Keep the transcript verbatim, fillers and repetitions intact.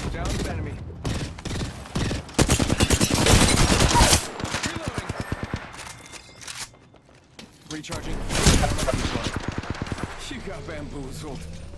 Down an enemy. Reloading. Recharging. You got bamboozled.